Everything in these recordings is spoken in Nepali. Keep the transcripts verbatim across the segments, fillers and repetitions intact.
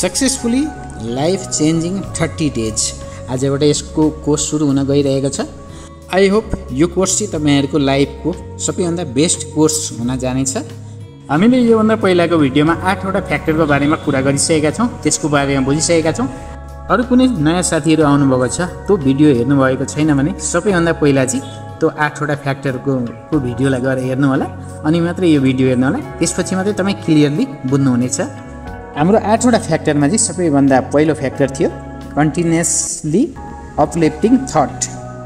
Successfully life changing thirty days आजबाट यसको कोर्स सुरु हुन गइरहेको छ। आई होप यो कोर्स चाहिँ तपाईँहरूको लाइफको सबैभन्दा बेस्ट कोर्स हुन जानेछ। हामीले योभन्दा पहिलाको भिडियोमा आठवटा फ्याक्टरको बारेमा कुरा गरिसकेका छौँ, त्यसको बारेमा बुझिसकेका छौँ। अरू कुनै नयाँ साथीहरू आउनुभएको छ त्यो भिडियो हेर्नुभएको छैन भने सबैभन्दा पहिला चाहिँ त्यो आठवटा फ्याक्टरको को भिडियोलाई गएर हेर्नु होला, अनि मात्रै यो भिडियो हेर्नु होला। त्यसपछि मात्रै तपाईँ क्लियरली बुझ्नुहुनेछ। हाम्रो आठवटा फ्याक्टरमा चाहिँ सबैभन्दा पहिलो फ्याक्टर थियो कन्टिन्युसली अपलिफ्टिङ थट।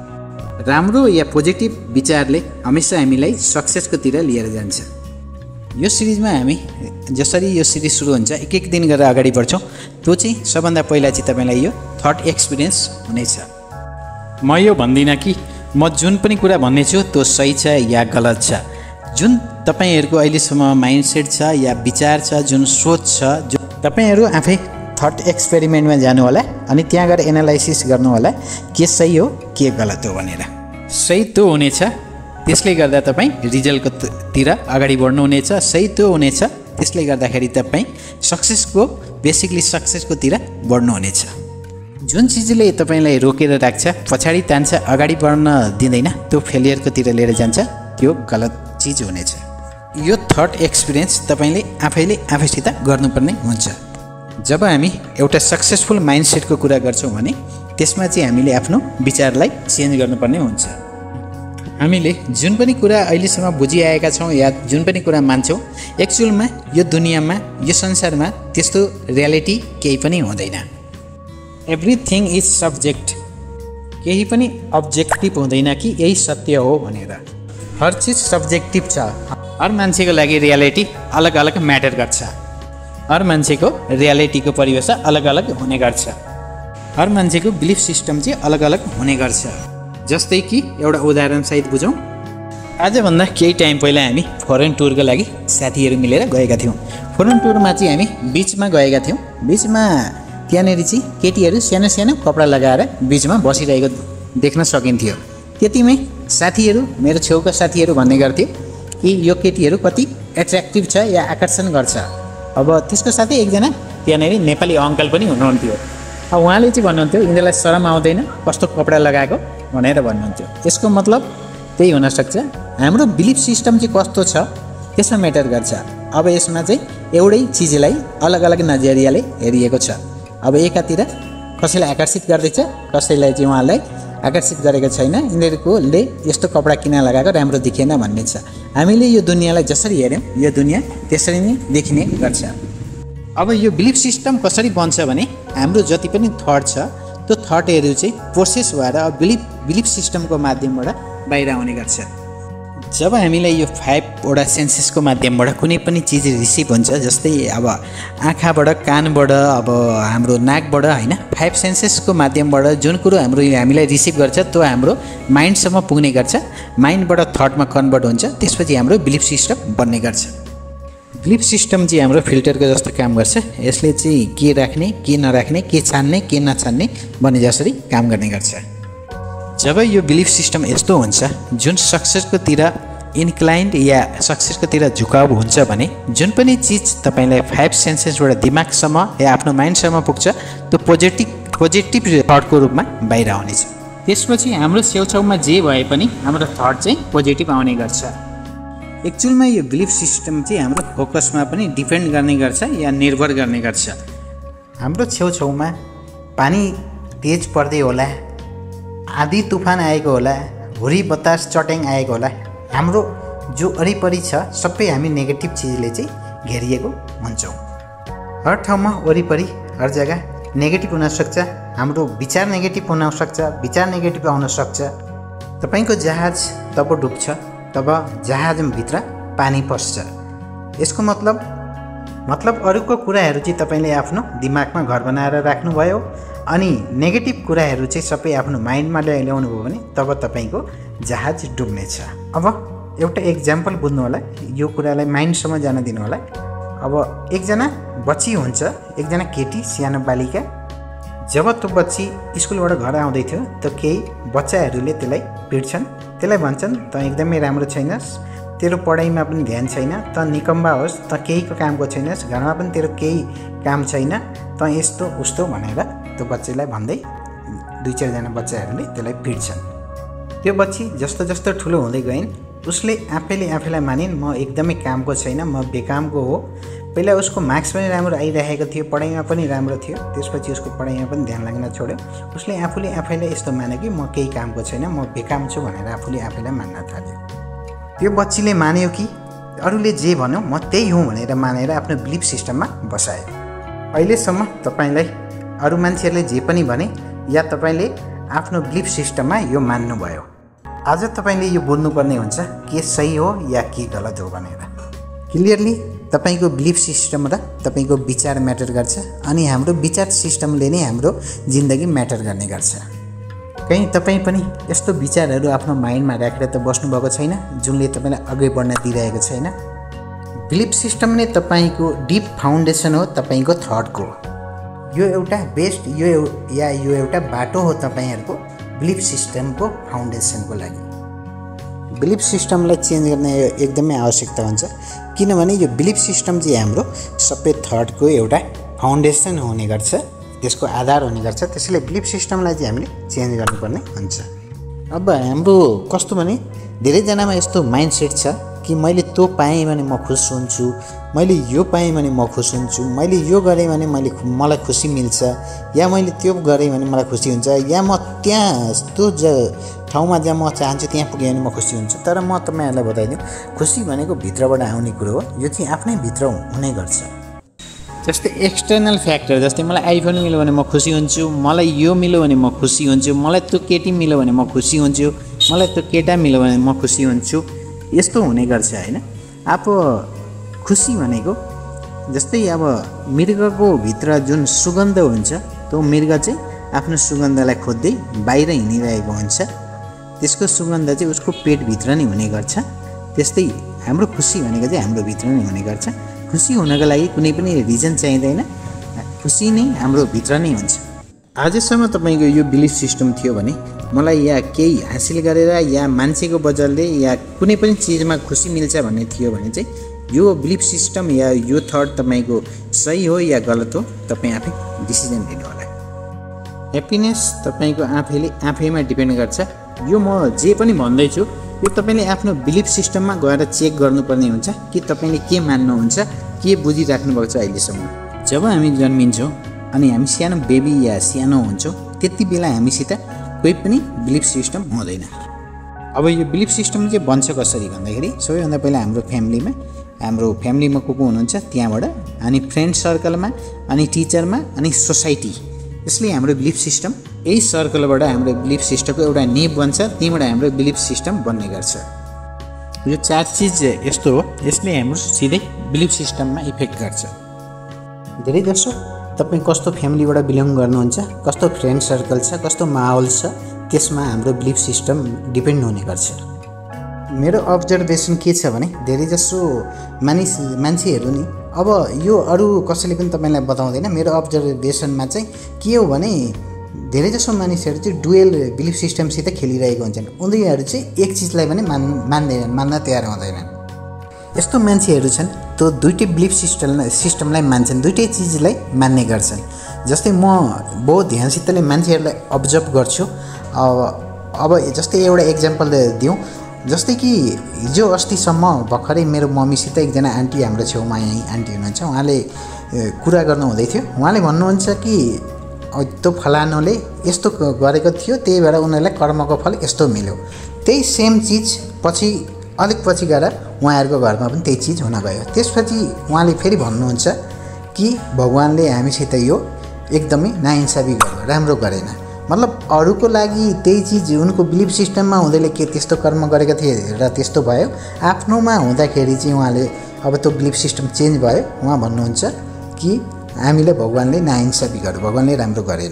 राम्रो या पोजिटिभ विचारले हमेसा हामीलाई सक्सेसकोतिर लिएर जान्छ। यो सिरिजमा हामी जसरी यो सिरिज सुरु हुन्छ एक एक दिन गरेर अगाडि बढ्छौँ। त्यो चाहिँ सबभन्दा पहिला चाहिँ तपाईँलाई यो थट एक्सपिरियन्स हुनेछ। म यो भन्दिनँ कि म जुन पनि कुरा भन्नेछु त्यो सही छ या गलत छ। जुन तपाईँहरूको अहिलेसम्म माइन्डसेट छ या विचार छ, जुन सोच छ, जो तपाईँहरू आफै थट एक्सपेरिमेन्टमा जानु होला अनि त्यहाँ गएर एनालाइसिस गर्नु होला के सही हो के गलत हो भनेर। सही त्यो हुनेछ, त्यसले गर्दा तपाईँ रिजल्टको तिर अगाडि बढ्नुहुनेछ। सही त्यो हुनेछ, त्यसले गर्दाखेरि तपाईँ सक्सेसको बेसिकली सक्सेसकोतिर बढ्नुहुनेछ। जुन चिजले तपाईँलाई रोकेर राख्छ, पछाडि तान्छ, अगाडि बढ्न दिँदैन, त्यो फेलियरकोतिर लिएर जान्छ, त्यो गलत चिज हुनेछ। यो थट एक्सपिरियन्स तपाईँले आफैले आफैसित गर्नुपर्ने हुन्छ। जब हामी एउटा सक्सेसफुल माइन्डसेटको कुरा गर्छौँ भने त्यसमा चाहिँ हामीले आफ्नो विचारलाई चेन्ज गर्नुपर्ने हुन्छ। हामीले जुन पनि कुरा अहिलेसम्म बुझिआएका छौँ या जुन पनि कुरा मान्छौँ, एक्चुअलमा यो दुनियाँमा यो संसारमा त्यस्तो रियालिटी केही पनि हुँदैन। Everything is subject. केही पनि अब्जेक्टिभ हुँदैन कि यही सत्य हो भनेर। हर चिज सब्जेक्टिभ छ। हर मान्छेको लागि रियालिटी अलग अलग म्याटर गर्छ। हर मान्छेको रियालिटीको परिभाषा अलग अलग हुने गर्छ। हर मान्छेको बिलिफ सिस्टम चाहिँ अलग अलग हुने गर्छ। जस्तै कि एउटा उदाहरणसहित बुझौँ। आजभन्दा केही टाइम पहिला हामी फरेन टुरको लागि साथीहरू मिलेर गएका थियौँ। फरेन टुरमा चाहिँ हामी बिचमा गएका थियौँ। बिचमा त्यहाँनिर चाहिँ केटीहरू सानो सानो कपडा लगाएर बिचमा बसिरहेको देख्न सकिन्थ्यो। त्यतिमै साथीहरू, मेरो छेउका साथीहरू भन्ने गर्थ्यो कि यो केटीहरू कति एट्र्याक्टिभ छ या आकर्षण गर्छ। अब त्यसको साथै एकजना त्यहाँनिर नेपाली अङ्कल पनि हुनुहुन्थ्यो। अब उहाँले चाहिँ भन्नुहुन्थ्यो यिनीहरूलाई शरम आउँदैन कस्तो कपडा लगाएको भनेर भन्नुहुन्थ्यो। यसको मतलब त्यही हुनसक्छ, हाम्रो बिलिफ सिस्टम चाहिँ कस्तो छ त्यसमा म्याटर गर्छ। अब यसमा चाहिँ एउटै चिजलाई अलग अलग नजरियाले हेरिएको छ। अब एकातिर कसैलाई आकर्षित गर्दैछ, कसैलाई चाहिँ उहाँलाई आकर्षित गरेको छैन। यिनीहरूकोले यस्तो कपडा किन लगाएको राम्रो देखिएन भन्ने छ। हामीले यो दुनियाँलाई जसरी हेऱ्यौँ यो दुनियाँ त्यसरी नै देखिने गर्छ। अब यो बिलिफ सिस्टम कसरी बन्छ भने हाम्रो जति पनि थट छ त्यो थटहरू चाहिँ प्रोसेस भएर बिलिफ बिलिफ सिस्टमको माध्यमबाट बाहिर आउने गर्छ। जब हामीलाई यो फाइभवटा सेन्सेसको माध्यमबाट कुनै पनि चिज रिसिभ हुन्छ, जस्तै अब आँखाबाट, कानबाट, अब हाम्रो नाकबाट, होइन, फाइभ सेन्सेसको माध्यमबाट जुन कुरो हाम्रो हामीलाई रिसिभ गर्छ त्यो हाम्रो माइन्डसम्म पुग्ने गर्छ। माइन्डबाट थटमा कन्भर्ट हुन्छ, त्यसपछि हाम्रो बिलिफ सिस्टम बन्ने गर्छ। बिलिफ सिस्टम चाहिँ हाम्रो फिल्टरको जस्तो काम गर्छ। यसले चाहिँ के राख्ने, के नराख्ने, के छान्ने, के नछान्ने भन्ने जसरी काम गर्ने गर्छ। जब यो बिलिफ सिस्टम यस्तो हुन्छ जुन सक्सेसकोतिर इन्क्लाइन्ड या सक्सेसकोतिर झुकाउ हुन्छ भने जुन पनि चिज तपाईँलाई फाइभ सेन्सेसबाट दिमागसम्म या आफ्नो माइन्डसम्म पुग्छ त्यो पोजिटिभ पोजिटिभ थटको रूपमा बाहिर आउनेछ। त्यसपछि हाम्रो छेउछाउमा जे भए पनि हाम्रो थट चाहिँ पोजिटिभ आउने गर्छ। एक्चुअलमा यो बिलिफ सिस्टम चाहिँ हाम्रो फोकसमा पनि डिपेन्ड गर्ने गर्छ या निर्भर गर्ने गर्छ। हाम्रो छेउछाउमा पानी तेज पर्दै होला, आँधी तुफान आएको होला, हुरी बतास चट्याङ आएको होला, हाम्रो जो वरिपरि छ सबै हामी नेगेटिभ चिजले चाहिँ घेरिएको हुन्छौँ। हर ठाउँमा वरिपरि हर जग्गा नेगेटिभ हुनसक्छ। हाम्रो विचार नेगेटिभ हुनसक्छ, विचार नेगेटिभ आउनसक्छ। तपाईँको जहाज तब डुब्छ तब जहाजभित्र पानी पस्छ। यसको मतलब मतलब अरूको कुराहरू चाहिँ तपाईँले आफ्नो दिमागमा घर बनाएर राख्नुभयो अनि नेगेटिभ कुराहरू चाहिँ सबै आफ्नो माइन्डमा ल्याउनु भयो भने तब तपाईँको जहाज डुब्नेछ। अब एउटा इक्जाम्पल बुझ्नु होला, यो कुरालाई माइन्डसम्म जान दिनु होला। अब एकजना बच्ची हुन्छ, एकजना केटी, सानो बालिका। जब त्यो बच्ची स्कुलबाट घर आउँदै थियो त केही बच्चाहरूले त्यसलाई पिट्छन्, त्यसलाई भन्छन् त एकदमै राम्रो छैनस्, तेरो पढाइमा पनि ध्यान छैन, त निकम्बा होस्, त केहीको कामको छैनस्, घरमा पनि तेरो केही काम छैन, त यस्तो उस्तो भनेर त्यो बच्चीलाई भन्दै दुई चारजना बच्चाहरूले त्यसलाई पिट्छन्। त्यो बच्ची जस्तो जस्तो ठुलो हुँदै गइन् उसले आफैले आफैलाई मानिन् म एकदमै कामको छैन, म बेकामको हो। पहिला उसको मार्क्स पनि राम्रो आइरहेको थियो, पढाइमा पनि राम्रो थियो, त्यसपछि उसको पढाइमा पनि ध्यान लाग्न छोड्यो। उसले आफूले आफैलाई यस्तो मान्यो कि म केही कामको छैन, म बेकाम छु भनेर आफूले आफैलाई मान्न थाल्यो। त्यो बच्चीले मान्यो कि अरूले जे भन्यो म त्यही हुँ भनेर मानेर आफ्नो बिलिफ सिस्टममा बसायो। अहिलेसम्म तपाईँलाई अरू मान्छेहरूले जे पनि भने या तपाईँले आफ्नो बिलिफ सिस्टममा यो मान्नुभयो, आज तपाईँले यो बोल्नुपर्ने हुन्छ के सही हो या के गलत हो भनेर। क्लियरली तपाईको बिलिफ सिस्टम र तपाईको विचार म्याटर गर्छ अनि हाम्रो विचार सिस्टमले नै हाम्रो जिन्दगी म्याटर गर्ने गर्छ। कहीँ तपाईँ पनि यस्तो विचारहरू आफ्नो माइन्डमा राखेर त बस्नुभएको छैन जुनले तपाईँलाई अघि बढ्न दिइरहेको छैन। बिलिफ सिस्टम नै तपाईँको डिप फाउन्डेसन हो तपाईँको थटको। यो एउटा बेस्ट यो या यो एउटा बाटो हो तपाईँहरूको बिलिफ सिस्टमको फाउन्डेसनको लागि। बिलिफ सिस्टमलाई चेन्ज गर्ने एकदमै आवश्यकता हुन्छ किनभने यो बिलिफ सिस्टम चाहिँ हाम्रो सबै थटको एउटा फाउन्डेसन हुने गर्छ, त्यसको आधार हुने गर्छ। त्यसैले बिलिफ सिस्टमलाई चाहिँ हामीले चेन्ज गर्नुपर्ने हुन्छ। अब हाम्रो कस्तो भने धेरैजनामा यस्तो माइन्डसेट छ कि मैले त्यो पाएँ भने म खुस हुन्छु, मैले यो पाएँ भने म खुस हुन्छु, मैले यो गरेँ भने मैले मलाई खुसी मिल्छ, या मैले त्यो गरेँ भने मलाई खुसी हुन्छ, या म त्यहाँ त्यो ज ठाउँमा जहाँ म चाहन्छु त्यहाँ पुगेँ भने म खुसी हुन्छु। तर म तपाईँहरूलाई बताइदिउँ खुसी भनेको भित्रबाट आउने कुरो हो, यो चाहिँ आफ्नै भित्र हुने गर्छ। जस्तै एक्सटर्नल फ्याक्टर, जस्तै मलाई आइफोन मिल्यो भने म खुसी हुन्छु, मलाई यो मिल्यो भने म खुसी हुन्छु, मलाई त्यो केटी मिल्यो भने म खुसी हुन्छु, मलाई त्यो केटा मिल्यो भने म खुसी हुन्छु, यस्तो हुने गर्छ हैन। अब खुसी भनेको जस्तै अब मृगको भित्र जुन सुगन्ध हुन्छ त्यो मृग चाहिँ आफ्नो सुगन्धलाई खोज्दै बाहिर हिँडिरहेको हुन्छ, त्यसको सुगन्ध चाहिँ उसको पेटभित्र नै हुने गर्छ। त्यस्तै हाम्रो खुसी भनेको चाहिँ हाम्रो भित्र नै हुने गर्छ। खुसी हुनको लागि कुनै पनि रिजन चाहिँदैन, खुसी नै हाम्रो भित्र नै हुन्छ। आजसम्म तपाईँको यो बिलिफ सिस्टम थियो भने मलाई या केही हासिल गरेर या मान्छेको बदलले या कुनै पनि चिजमा खुसी मिल्छ भन्ने थियो भने चाहिँ यो बिलिफ सिस्टम या यो थट तपाईँको सही हो या गलत हो तपाईँ आफै डिसिजन लिनु होला। ह्याप्पिनेस तपाईँको आफैले आफैमा डिपेन्ड गर्छ। यो म जे पनि भन्दैछु यो तपाईँले आफ्नो बिलिफ सिस्टममा गएर चेक गर्नुपर्ने हुन्छ कि तपाईँले के मान्नुहुन्छ, के बुझिराख्नु भएको छ अहिलेसम्म। जब हामी जन्मिन्छौँ अनि हामी सानो बेबी या सानो हुन्छौँ त्यति बेला हामीसित कोही पनि बिलिफ सिस्टम हुँदैन। अब यो बिलिफ सिस्टम चाहिँ बन्छ कसरी भन्दाखेरि सबैभन्दा पहिला हाम्रो फ्यामिलीमा हाम्रो फ्यामिलीमा को को हुनुहुन्छ त्यहाँबाट, अनि फ्रेन्ड सर्कलमा, अनि टिचरमा, अनि सोसाइटी, यसले हाम्रो बिलिफ सिस्टम। यही सर्कलबाट हाम्रो बिलिफ सिस्टमको एउटा निब बन्छ, त्यहीँबाट हाम्रो बिलिफ सिस्टम बन्ने गर्छ। यो चार चिज यस्तो हो यसले हाम्रो सिधै बिलिफ सिस्टममा इफेक्ट गर्छ। धेरै जसो तपाईँ कस्तो फ्यामिलीबाट बिलोङ गर्नुहुन्छ, कस्तो फ्रेन्ड सर्कल छ, कस्तो माहौल छ, त्यसमा हाम्रो बिलिफ सिस्टम डिपेन्ड हुने गर्छ। मेरो अब्जर्भेसन के छ भने धेरै जसो मानिस मान्छेहरू नि अब यो अरू कसैले पनि तपाईँलाई बताउँदैन, मेरो अब्जर्भेसनमा चाहिँ के हो भने धेरै जसो मानिसहरू चाहिँ डुएल बिलिफ सिस्टमसित खेलिरहेको हुन्छन्। उनीहरू चाहिँ एक चिजलाई पनि मान मान्दैनन्, मान्न तयार हुँदैनन्। यस्तो मान्छेहरू छन् त्यो दुईटै बिलिफ सिस्टम सिस्टमलाई मान्छन्, दुईटै चिजलाई मान्ने गर्छन्। जस्तै म बहुत ध्यानसितले मान्छेहरूलाई अब्जर्भ गर्छु। अब अब जस्तै एउटा इक्जाम्पल दिउँ, जस्तै कि हिजो अस्तिसम्म भर्खरै मेरो मम्मीसित एकजना आन्टी हाम्रो छेउमा यहीँ आन्टी हुनुहुन्छ, उहाँले कुरा गर्नु हुँदै थियो। उहाँले भन्नुहुन्छ कि त्यो फलानुले यस्तो गरेको थियो त्यही भएर उनीहरूलाई कर्मको फल यस्तो मिल्यो। त्यही सेम चिज पछि अलिक पछि गएर उहाँहरूको घरमा पनि त्यही चिज हुन गयो। त्यसपछि उहाँले फेरि भन्नुहुन्छ कि भगवान्ले हामीसित यो एकदमै नाइन्साफी गर्यो, राम्रो गरेन। मतलब अरूको लागि त्यही चिज उनको बिलिफ सिस्टममा हुँदैले के त्यस्तो कर्म गरेका थिए र त्यस्तो भयो, आफ्नोमा हुँदाखेरि चाहिँ उहाँले अब त्यो बिलिफ सिस्टम चेन्ज भयो। उहाँ भन्नुहुन्छ कि हामीले भगवान्ले नाइन्साफी गर्यो, भगवान्ले राम्रो गरेन।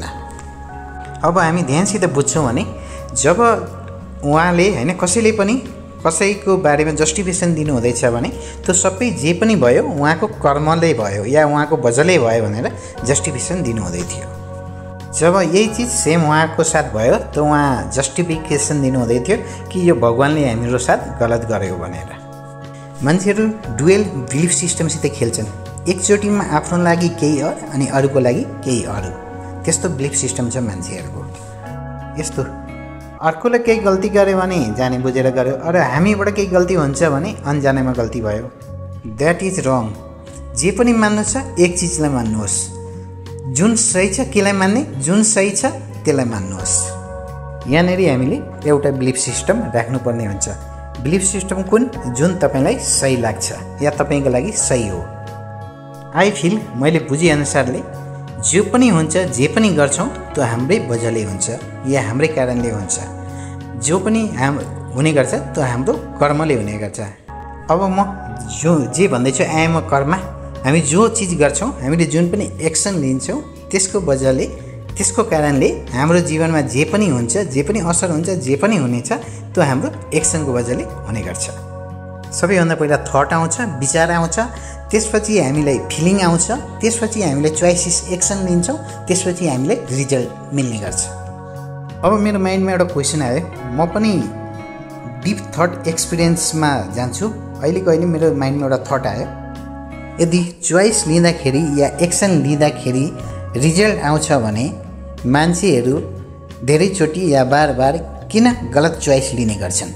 अब हामी ध्यानसित बुझ्छौँ भने जब उहाँले होइन कसैले पनि कसैको बारेमा जस्टिफिकेसन दिनु हुँदैछ भने त्यो सबै जे पनि भयो उहाँको कर्मले भयो या उहाँको वजहले भयो भनेर जस्टिफिकेसन दिनु हुँदै थियो। जब यही चिज सेम उहाँको साथ भयो त उहाँ जस्टिफिकेसन दिनु हुँदै थियो कि यो भगवान्ले हाम्रो साथ गलत गर्यो भनेर। मान्छेहरू डुएल बिलिफ सिस्टमसित खेल्छन्। एकचोटिमा आफ्नो लागि केही अनि अरूको लागि केही अरू, त्यस्तो बिलिफ सिस्टम छ मान्छेहरूको। यस्तो अर्कोले केही गल्ती गर्यो भने जाने बुझेर गर्यो, अरू हामीबाट केही गल्ती हुन्छ भने अन्जानेमा गल्ती भयो। That is wrong. जे पनि मान्नु छ एक चिजलाई मान्नुहोस्, जुन सही छ केलाई मान्ने, जुन सही छ त्यसलाई मान्नुहोस्। यहाँनिर हामीले एउटा बिलिफ सिस्टम राख्नुपर्ने हुन्छ। बिलिफ सिस्टम कुन? जुन तपाईँलाई सही लाग्छ या तपाईँको लागि सही हो। आई फिल मैले बुझेअनुसारले जो पनि हुन्छ, जे पनि गर्छौँ त्यो हाम्रै वजहले हुन्छ या हाम्रै कारणले हुन्छ। जो पनि हाम हुने गर्छ त्यो हाम्रो कर्मले हुने गर्छ। अब म जो जे भन्दैछु आएम कर्म। हामी जो चिज गर्छौँ, हामीले जुन पनि एक्सन लिन्छौँ त्यसको वजहले, त्यसको कारणले हाम्रो जीवनमा जे पनि हुन्छ, जे पनि असर हुन्छ, जे पनि हुनेछ त्यो हाम्रो एक्सनको वजहले हुने गर्छ। सबैभन्दा पहिला थट आउँछ, विचार आउँछ, त्यसपछि हामीलाई फिलिङ आउँछ, त्यसपछि हामीले चोइसेस एक्सन लिन्छौँ, त्यसपछि हामीलाई रिजल्ट मिल्ने गर्छ। अब मेरो माइन्डमा एउटा क्वेसन आयो, म पनि डिप थट एक्सपिरियन्समा जान्छु। अहिलेको अहिले मेरो माइन्डमा एउटा थट आयो, यदि चोइस लिँदाखेरि या एक्सन लिँदाखेरि रिजल्ट आउँछ भने मान्छेहरू धेरैचोटि या बार बार किन गलत चोइस लिने गर्छन्?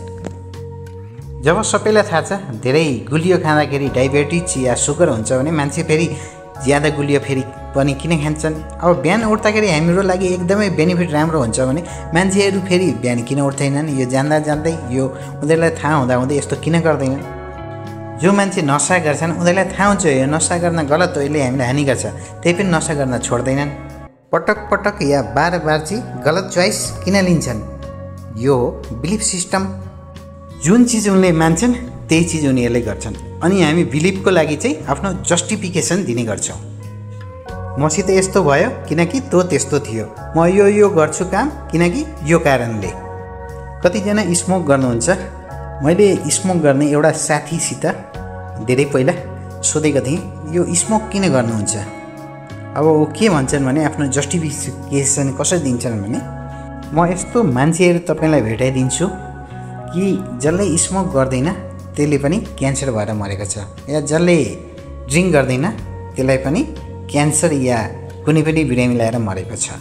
जब सबैलाई थाहा छ धेरै गुलियो खाँदाखेरि डायबिटिज या सुगर हुन्छ भने मान्छे फेरि ज्यादा गुलियो फेरि पनि किन खान्छन्? अब बिहान उठ्दाखेरि हाम्रो लागि एकदमै बेनिफिट राम्रो हुन्छ भने मान्छेहरू फेरि बिहान किन उठ्दैनन्? यो जान्दा जान्दै, यो उनीहरूलाई थाहा हुँदा हुँदै यस्तो किन गर्दैनन्? जो मान्छे नसा गर्छन् उनीहरूलाई थाहा हुन्छ यो नसा गर्न गलत हो, यसले हामीलाई हानि गर्छ, त्यही पनि नसा गर्न छोड्दैनन्। पटक पटक या बार बार चाहिँ गलत चोइस किन लिन्छन्? यो बिलिफ सिस्टम। जुन चिज उनले मान्छन् त्यही चिज उनीहरूले गर्छन्, अनि हामी बिलिफको लागि चाहिँ आफ्नो जस्टिफिकेसन दिने गर्छौँ। मसित यस्तो भयो किनकि तँ त्यस्तो थियो, म यो यो गर्छु काम किनकि यो कारणले। कतिजना स्मोक गर्नुहुन्छ। मैले स्मोक गर्ने एउटा साथीसित धेरै पहिला सोधेको थिएँ, यो स्मोक किन गर्नुहुन्छ? अब ऊ के भन्छन् भने आफ्नो जस्टिफिकेसन कसरी दिन्छन् भने, म यस्तो मान्छेहरू तपाईँलाई भेटाइदिन्छु कि जसले स्मोक गर्दैन त्यसले पनि क्यान्सर भएर मरेको छ, या जसले ड्रिङ्क गर्दैन त्यसलाई पनि क्यान्सर या कुनै पनि बिरामी ल्याएर मरेको छ।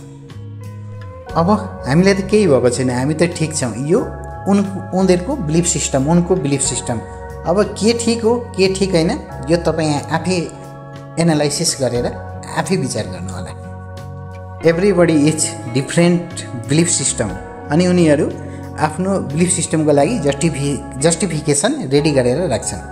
अब हामीलाई त केही भएको छैन, हामी त ठिक छौँ। यो उन उनीहरूको बिलिफ सिस्टम, उनको बिलिफ सिस्टम। अब के ठिक हो के ठिक होइन यो तपाईँ आफै एनालाइसिस गरेर आफै विचार गर्नु होला। Everybody is different belief system, अनि उनीहरू आफ्नो बिलिफ सिस्टमको लागि जस्टिफि जस्टिफिकेसन रेडी गरेर राख्छन्।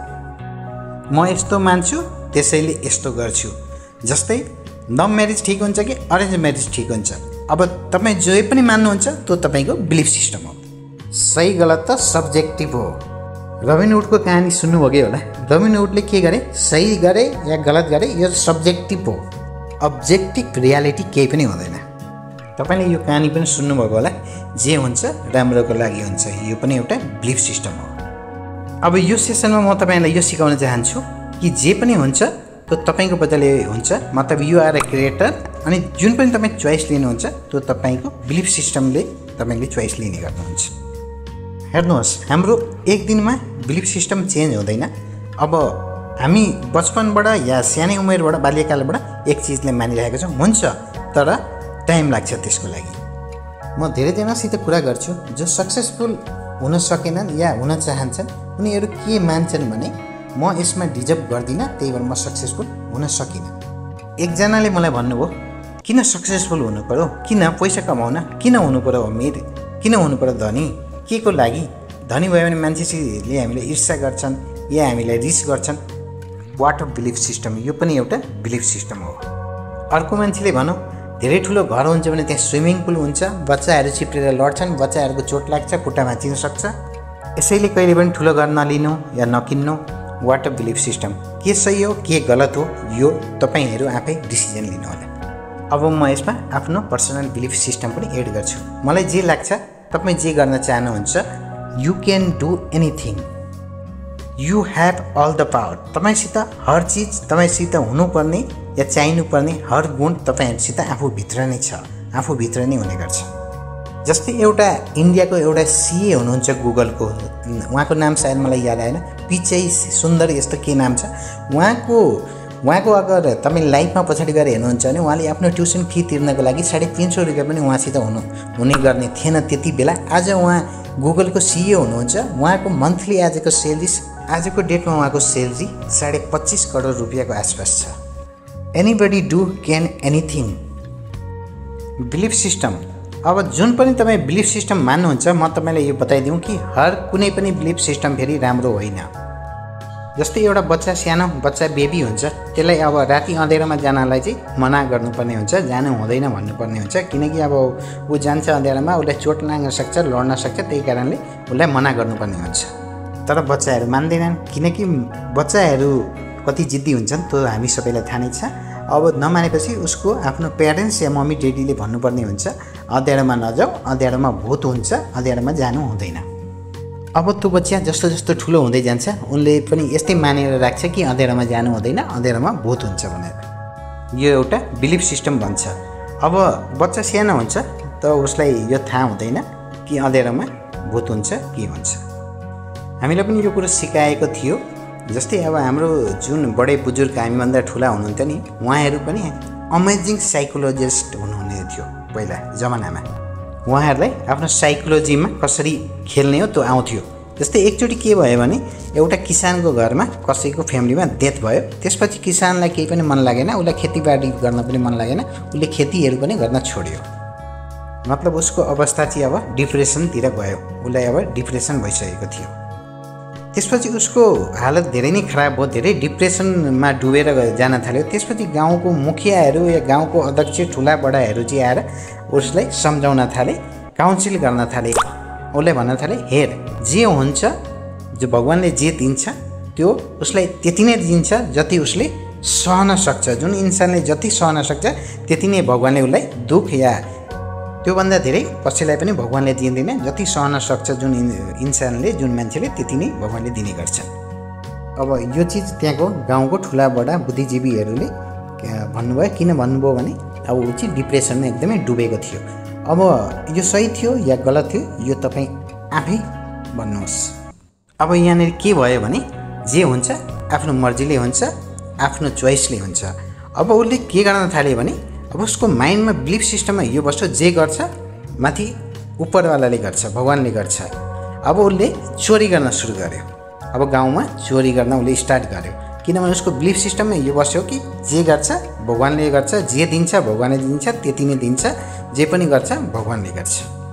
म यस्तो मान्छु त्यसैले यस्तो गर्छु। जस्तै लभ म्यारेज ठिक हुन्छ कि अरेन्ज म्यारेज ठिक हुन्छ, अब तपाईँ जे पनि मान्नुहुन्छ त्यो तपाईँको बिलिफ सिस्टम हो। सही गलत त सब्जेक्टिभ हो। रोबिन हुडको कहानी सुन्नुभयो होला। रोबिन हुडले के गरे, सही गरे या गलत गरे यो सब्जेक्टिभ हो, अब्जेक्टिभ रियालिटी केही पनि हुँदैन। तपाईँले यो कहानी पनि सुन्नुभएको होला। जे हुन्छ राम्रोको लागि हुन्छ, यो पनि एउटा बिलिफ सिस्टम हो। अब यो सेसनमा म तपाईँलाई यो सिकाउन चाहन्छु कि जे पनि हुन्छ त्यो तपाईँको बदले हुन्छ, मतलब यु आर ए क्रिएटर, अनि जुन पनि तपाईँ चोइस लिनुहुन्छ त्यो तपाईँको बिलिफ सिस्टमले तपाईँले चोइस लिने गर्नुहुन्छ। हेर्नुहोस्, हाम्रो एक दिनमा बिलिफ सिस्टम चेन्ज हुँदैन। अब हामी बचपनबाट या सानै उमेरबाट, बाल्यकालबाट एक चिजले मानिरहेको छौँ, हुन्छ, तर टाइम लाग्छ त्यसको लागि। म धेरैजनासित कुरा गर्छु जो सक्सेसफुल हुन सकेनन् या हुन चाहन्छन्, उनीहरू के मान्छन् भने म यसमा डिजर्भ गर्दिनँ त्यही भएर म सक्सेसफुल हुन सकिनँ। एकजनाले मलाई भन्नुभयो किन सक्सेसफुल हुनु पर्यो, किन पैसा कमाउन, किन हुनु पर्यो अमीर, किन हुनु पर्यो धनी, के को लागि? धनी भयो भने मान्छेले हामीले ईर्ष्या गर्छन् या हामीलाई रिस गर्छन्। वाट अफ बिलिफ सिस्टम, यो पनि एउटा बिलिफ सिस्टम हो। अर्को मान्छेले भनौँ धेरै ठुलो घर हुन्छ भने त्यहाँ स्विमिङ पुल हुन्छ, बच्चाहरू चिप्लेर लड्छन्, बच्चाहरूको चोट लाग्छ, खुट्टा भाँचिन सक्छ, यसैले कहिले पनि ठुलो घर नलिनु या नकिन्नु। वाट अफ बिलिफ सिस्टम, के सही हो के गलत हो यो तपाईँहरू आफै डिसिजन लिनु होला। अब म यसमा आफ्नो पर्सनल बिलिफ सिस्टम पनि एड गर्छु। मलाई जे लाग्छ तपाईँ जे गर्न चाहनुहुन्छ, you can do anything, you have all the power. तपाईँसित हर चिज, तपाईँसित हुनुपर्ने या चाहिनुपर्ने हर गुण तपाईँहरूसित आफूभित्र नै छ, आफूभित्र नै हुने गर्छ। जस्तै एउटा इन्डियाको एउटा सिए हुनुहुन्छ गुगलको, उहाँको नाम सायद मलाई याद आएन, पिचै सुन्दर यस्तो के नाम छ उहाँको उहाँको अगर तपाईँ लाइभमा पछाडि गएर हेर्नुहुन्छ भने उहाँले आफ्नो ट्युसन फी तिर्नको लागि साढे तिन सौ रुपियाँ पनि उहाँसित हुनु हुने गर्ने थिएन त्यति बेला। आज उहाँ गुगलको सिए हुनुहुन्छ, उहाँको मन्थली आजको सेलेरी आजको डेटमा उहाँको सेलेरी साढे पच्चिस करोड रुपियाँको आसपास छ। Anybody do can anything. Belief system, अब जुन पनि तपाईँ बिलिफ सिस्टम मान्नुहुन्छ म तपाईँलाई यो बताइदिउँ कि हर कुनै पनि बिलिफ सिस्टम फेरि राम्रो होइन। जस्तै एउटा बच्चा सानो बच्चा बेबी हुन्छ, त्यसलाई अब राति अँधेरोमा जानलाई चाहिँ मना गर्नुपर्ने हुन्छ, जानु हुँदैन भन्नुपर्ने हुन्छ, किनकि अब ऊ जान्छ अँधेरोमा उसलाई चोट लाग्न सक्छ, लड्न सक्छ, त्यही कारणले उसलाई मना गर्नुपर्ने हुन्छ। तर बच्चाहरू मान्दैनन्, किनकि बच्चाहरू कति जिद्दी हुन्छन् त्यो हामी सबैलाई थाहा नै छ। अब नमानेपछि उसको आफ्नो प्यारेन्ट्स या मम्मी डेडीले भन्नुपर्ने हुन्छ अँध्यारोमा नजाऊ, अँध्यारोमा भूत हुन्छ, अँध्यारोमा जानु हुँदैन। अब त्यो बच्चा जस्तो जस्तो ठुलो हुँदै जान्छ उनले पनि यस्तै मानेर राख्छ कि अँध्यारोमा जानु हुँदैन, अँध्यारोमा भूत हुन्छ भनेर। यो एउटा बिलिफ सिस्टम भन्छ। अब बच्चा सानो हुन्छ त उसलाई यो थाहा हुँदैन कि अँध्यारोमा भूत हुन्छ के हुन्छ। हामीलाई पनि यो कुरो सिकाएको थियो। जस्तै अब हाम्रो जुन बडे बुजुर्ग हामीभन्दा ठुला हुनुहुन्थ्यो नि, उहाँहरू पनि अमेजिङ साइकोलोजिस्ट हुनुहुने थियो पहिला जमानामा। उहाँहरूलाई आफ्नो साइकोलोजीमा कसरी खेल्ने हो त्यो आउँथ्यो। जस्तै एकचोटि के भयो भने एउटा किसानको घरमा कसैको फ्यामिलीमा डेथ भयो, त्यसपछि किसानलाई केही पनि मन लागेन, उसलाई खेतीबारी गर्न पनि मन लागेन, उसले खेतीहरू पनि गर्न छोड्यो। मतलब उसको अवस्था चाहिँ अब डिप्रेसनतिर गयो, उसलाई अब डिप्रेसन भइसकेको थियो। त्यसपछि उसको हालत धेरै नै खराब भयो, धेरै डिप्रेसनमा डुबेर जान थाल्यो। त्यसपछि गाउँको मुखियाहरू या गाउँको अध्यक्ष ठुला बडाहरू चाहिँ आएर उसलाई सम्झाउन थाले, काउन्सिल गर्न थाले। उसलाई भन्न थाले हेर जे हुन्छ, जो भगवान्ले जे दिन्छ त्यो उसलाई त्यति नै दिन्छ जति उसले सहन सक्छ। जुन इन्सानले जति सहन सक्छ त्यति नै भगवान्ले उसलाई दुःख या त्योभन्दा धेरै कसैलाई पनि भगवान्ले दिँदैन। जति सहन सक्छ जुन इन्सानले, जुन मान्छेले, त्यति नै भगवान्ले दिने गर्छन्। अब यो चिज त्यहाँको गाउँको ठुला बडा बुद्धिजीवीहरूले भन्नुभयो। किन भन्नुभयो भने अब ऊ चाहिँ डिप्रेसनमा एकदमै डुबेको थियो। अब यो सही थियो या गलत थियो यो तपाईँ आफै भन्नुहोस्। अब यहाँनिर के भयो भने जे हुन्छ आफ्नो मर्जीले हुन्छ, आफ्नो चोइसले हुन्छ। अब उसले के गर्न थाल्यो भने अब उसको माइन्डमा बिलिफ सिस्टममा यो वस्तु जे गर्छ माथि उपरवालाले गर्छ, भगवान्ले गर्छ। अब उसले चोरी गर्न सुरु गर्यो। अब गाउँमा चोरी गर्न उसले स्टार्ट गर्यो, किनभने उसको बिलिफ सिस्टममा यो बस्यो कि जे गर्छ भगवान्ले गर्छ, जे दिन्छ भगवान्ले दिन्छ, त्यति नै दिन्छ, जे पनि गर्छ भगवान्ले गर्छ।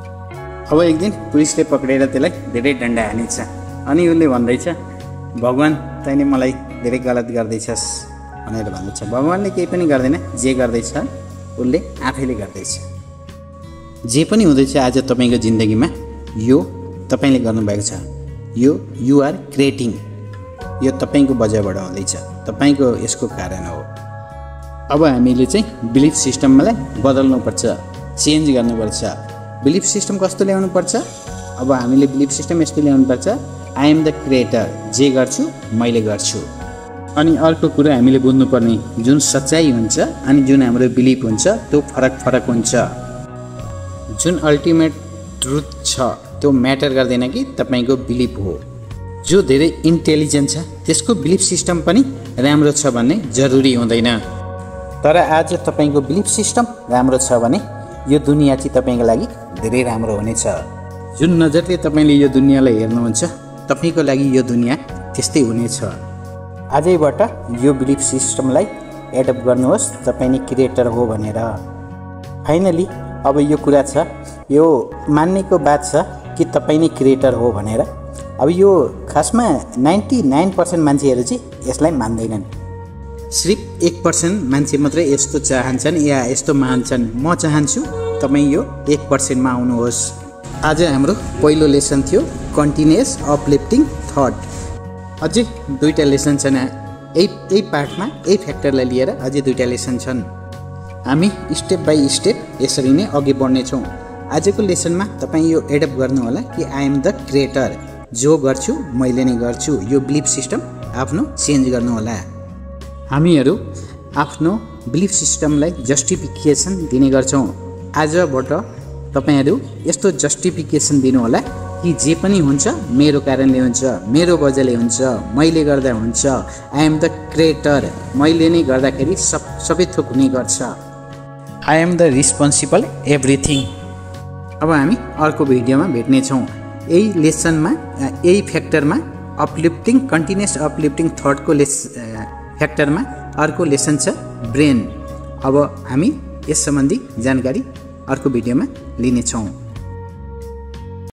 अब एक दिन पुलिसले पक्रेर त्यसलाई धेरै डन्डा हानेछ। अनि उसले भन्दैछ भगवान् तैँले मलाई धेरै गलत गर्दैछस् भनेर भन्दैछ। भगवान्ले केही पनि गर्दैन, जे गर्दैछ उसले आफैले गर्दैछ। जे पनि हुँदैछ आज तपाईँको जिन्दगीमा यो तपाईँले गर्नुभएको छ। यो युआर क्रिएटिङ, यो तपाईँको वजहबाट हुँदैछ, तपाईँको यसको कारण हो। अब हामीले चाहिँ बिलिफ सिस्टमलाई बदल्नुपर्छ, चेन्ज गर्नुपर्छ। बिलिफ सिस्टम कस्तो ल्याउनुपर्छ? अब हामीले बिलिफ सिस्टम यस्तो ल्याउनुपर्छ, आई एम द क्रिएटर, जे गर्छु मैले गर्छु। अनि अर्को कुरा हामीले बुझ्नुपर्ने जुन सच्चाइ हुन्छ अनि जुन हाम्रो बिलिफ हुन्छ त्यो फरक फरक हुन्छ। जुन अल्टिमेट ट्रुथ छ त्यो म्याटर गर्दैन कि तपाईँको बिलिफ हो। जो धेरै इन्टेलिजेन्ट छ त्यसको बिलिफ सिस्टम पनि राम्रो छ भन्ने जरुरी हुँदैन। तर आज तपाईँको बिलिफ सिस्टम राम्रो छ भने यो दुनियाँ चाहिँ तपाईँको लागि धेरै राम्रो हुनेछ। जुन नजरले तपाईँले यो दुनियाँलाई हेर्नुहुन्छ तपाईँको लागि यो दुनियाँ त्यस्तै हुनेछ। आजैबाट यो बिलिफ सिस्टमलाई एडप्ट गर्नुहोस्, तपाईँ नै क्रिएटर हो भनेर। फाइनली अब यो कुरा छ, यो मान्नेको बात छ कि तपाईँ नै क्रिएटर हो भनेर। अब यो खासमा नाइन्टी नाइन पर्सेन्ट मान्छेहरू चाहिँ यसलाई मान्दैनन्। सिर्फ एक पर्सेन्ट मान्छे मात्रै यस्तो चाहन्छन् या यस्तो मान्छन्। म चाहन्छु तपाईँ यो एक पर्सेन्टमा आउनुहोस्। आज हाम्रो पहिलो लेसन थियो कन्टिन्युस अपलिफ्टिङ थट। अझै दुईवटा लेसन छन् यही यही पार्टमा, यही फ्याक्टरलाई लिएर अझै दुईवटा लेसन छन्। हामी स्टेप बाई स्टेप यसरी नै अघि बढ्नेछौँ। आजको लेसनमा तपाईँ यो एडप्ट गर्नु होला कि आई एम द क्रिएटर, जो गर्छु मैले नै गर्छु। यो बिलिफ सिस्टम आफ्नो चेन्ज गर्नु होला। हामीहरू आफ्नो बिलिफ सिस्टमलाई जस्टिफिकेसन दिने गर्छौँ। आजबाट तपाईहरु यस्तो जस्टिफिकेसन दिनु होला कि जे पनि हुन्छ मेरो कारणले हुन्छ, मेरो वजहले हुन्छ, मैले गर्दा हुन्छ, आई एम द क्रिएटर, मैले नै गर्दाखेरि सब सबै थोक हुने गर्छ, I am the responsible everything. अब हामी अर्को भिडियोमा भेट्ने छौं। यही लेसनमा यही फ्याक्टरमा अपलिफ्टिङ कन्टिन्युअस अपलिफ्टिङ थटको लेस फ्याक्टरमा अर्को लेसन छ ब्रेन। अब हामी यस सम्बन्धी जानकारी अर्को भिडियोमा लिने छौं।